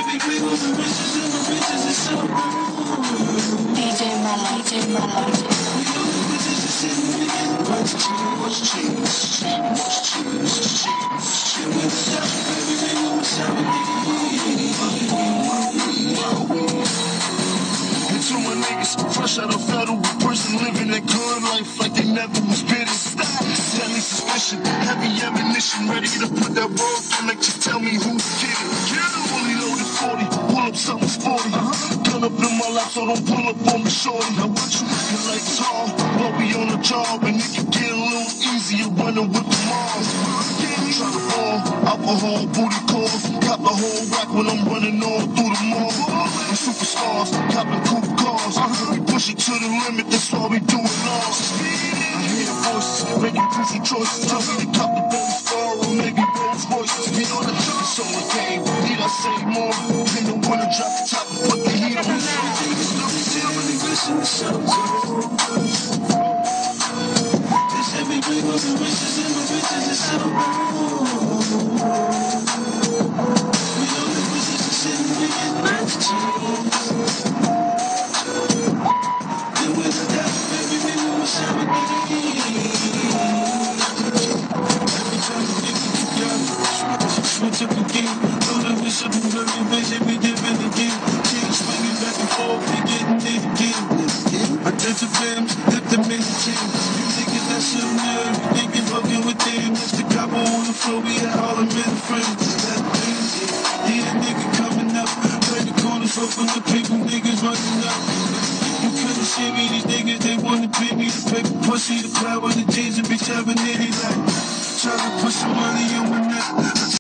DJ Mello, DJ Mello. And to my niggas, fresh out of federal prison, living that good life like they never was bitter. Deadly suspicion, heavy ammunition, ready to put that work in. Like, just tell me who's kidding. Fully loaded 40, pull up something sporty. Gun up in my lap, so don't pull up on me, shorty. Now what you looking like tall? While we on the job, and it can get a little easier running with the moms. Try to ball, alcohol, booty calls. Cop the whole rack when I'm running all through the mall. We superstars, copping coupe cars. We push it to the limit, that's all we do it all. I hear voices, making crucial choices. Tell me to cop the Bentley Star or maybe Rolls Royces. You know the it's on the game, need I say more? In the winter, drop the top and put the heat on. This every big of the riches and the riches is so we know the riches is sitting big and nice cheese. And with the death, baby, we will shine with me. Every time you think you together, switch up again. Know that we should be very busy, we did it again. Keep swinging back and forth, we getting it again. I did the bams, did the main team. You niggas that should know, you thinking fucking with them. Mr. Capo on the floor, we had all the men friends. That thing, yeah, nigga coming up. Play the corners open, the people niggas running up. You couldn't see me, these niggas, they wanna beat me. The paper pussy, the power, the jeans, and bitch having it like. Try to put some money on my neck.